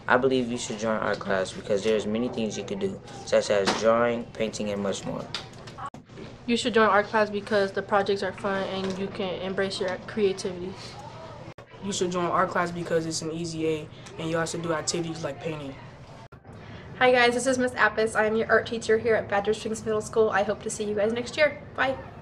I believe you should join art class because there's many things you could do, such as drawing, painting, and much more. You should join art class because the projects are fun and you can embrace your creativity. You should join art class because it's an easy A and you also do activities like painting. Hi guys, this is Miss Appis. I am your art teacher here at Badger Springs Middle School. I hope to see you guys next year. Bye!